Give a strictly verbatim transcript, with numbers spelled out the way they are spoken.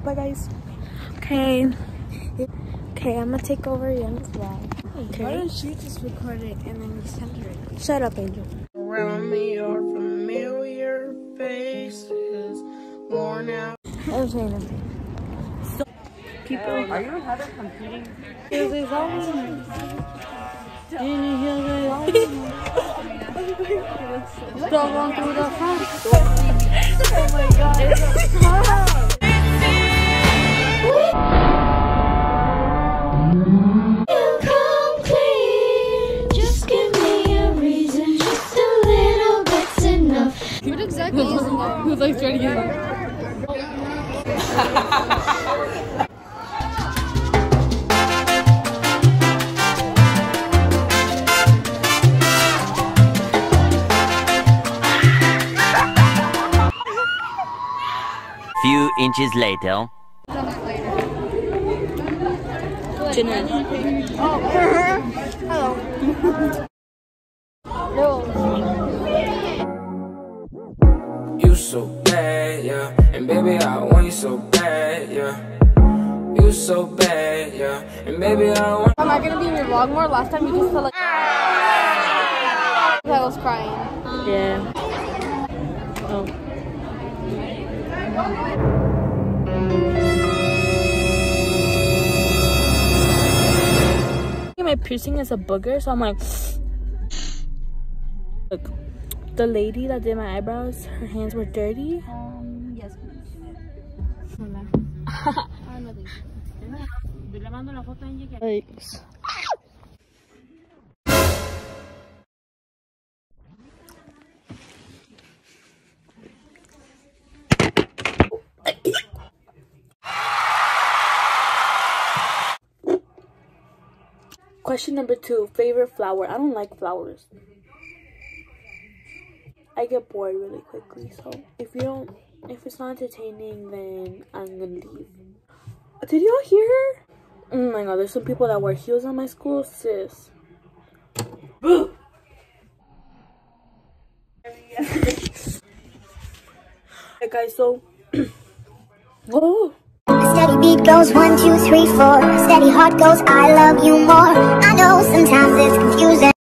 Bye guys. Okay. Okay, I'm gonna take over Young's vlog. Okay. Why don't you just record it and then you send her it? Shut up, Angel. Around me are familiar faces, worn out. I don't say anything. So, people. Um, are you and Heather competing? Here's his own. Still going through the front. Oh my god. It's Who's like trying to get it? Few inches later. Jeanette. Oh, hello. No. You so bad, yeah, and baby I want you so bad, yeah. You so bad, yeah, and baby I want. Am I gonna be in your vlog more? Last time you just felt like I was crying. Yeah. Oh. My piercing is a booger, so I'm like, look. The lady that did my eyebrows, her hands were dirty. Um, yes, please. Thanks. Question number two, favorite flower. I don't like flowers. I get bored really quickly, so if you don't, if it's not entertaining, then I'm gonna leave. Did y'all hear her? Oh my god, there's some people that wear heels on my school, sis. Hey guys, so oh. Steady beat goes one, two, three, four. Steady heart goes, I love you more. I know sometimes it's confusing.